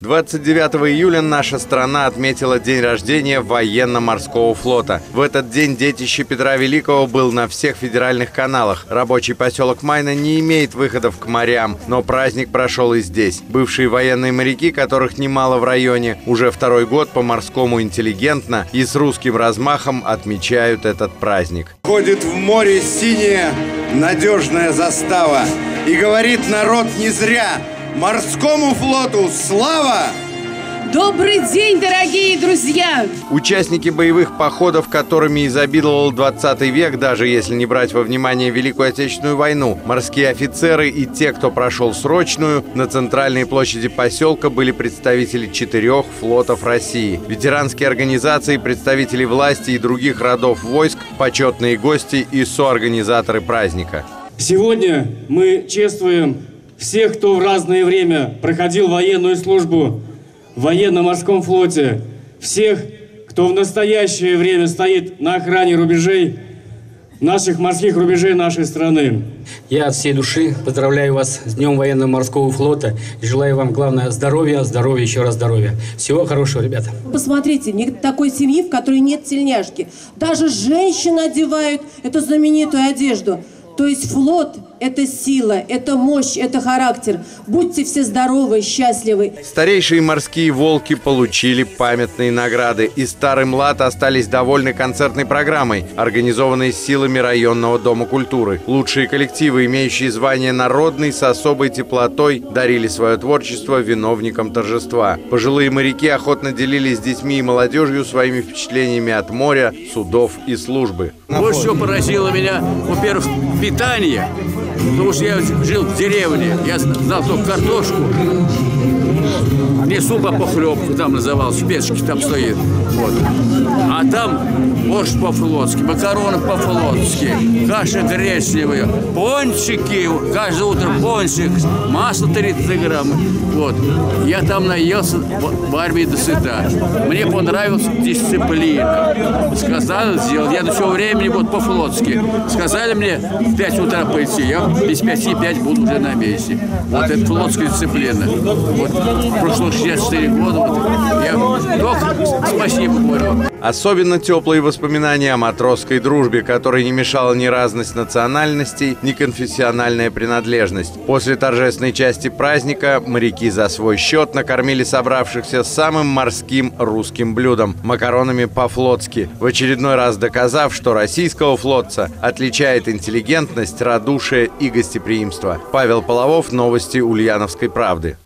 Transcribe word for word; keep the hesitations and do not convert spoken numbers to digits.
двадцать девятого июля наша страна отметила день рождения военно-морского флота. В этот день детище Петра Великого был на всех федеральных каналах. Рабочий поселок Майна не имеет выходов к морям, но праздник прошел и здесь. Бывшие военные моряки, которых немало в районе, уже второй год по-морскому интеллигентно и с русским размахом отмечают этот праздник. Ходит в море синяя надежная застава, и говорит народ не зря: морскому флоту слава! Добрый день, дорогие друзья! Участники боевых походов, которыми изобиловал двадцатый век, даже если не брать во внимание Великую Отечественную войну, морские офицеры и те, кто прошел срочную, на центральной площади поселка были представители четырех флотов России. Ветеранские организации, представители власти и других родов войск, почетные гости и соорганизаторы праздника. Сегодня мы чествуем всех, кто в разное время проходил военную службу в военно-морском флоте, всех, кто в настоящее время стоит на охране рубежей, наших морских рубежей нашей страны. Я от всей души поздравляю вас с Днем военно-морского флота и желаю вам, главное, здоровья, здоровья, еще раз здоровья. Всего хорошего, ребята. Посмотрите, нет такой семьи, в которой нет тельняшки. Даже женщины одевают эту знаменитую одежду. То есть флот – это сила, это мощь, это характер. Будьте все здоровы, счастливы. Старейшие морские волки получили памятные награды. И старый млад остались довольны концертной программой, организованной силами районного дома культуры. Лучшие коллективы, имеющие звание народный, с особой теплотой дарили свое творчество виновникам торжества. Пожилые моряки охотно делились с детьми и молодежью своими впечатлениями от моря, судов и службы. Вот что поразило меня, во-первых, питание. Потому что я жил в деревне, я знал только картошку, не суп, а похлебку, там назывался, печки там стоит. Вот. А там борщ по-флотски, макароны по-флотски, каша гречневая, пончики, каждое утро пончик, масло тридцать грамм. Вот. Я там наелся в армии до сюда. Мне понравилась дисциплина. Сказали сделать. Я до всего времени вот по-флотски. Сказали мне в пять утра пойти. Я без пяти пять буду уже на месте. Вот это флотская дисциплина. Вот. Прошло шестьдесят четыре года. Вот. Я только спасибо говорю. Особенно теплые воспоминания о матросской дружбе, которой не мешала ни разность национальностей, ни конфессиональная принадлежность. После торжественной части праздника моряки за свой счет накормили собравшихся самым морским русским блюдом – макаронами по-флотски, в очередной раз доказав, что российского флотца отличает интеллигентность, радушие и гостеприимство. Павел Половов, новости Ульяновской правды.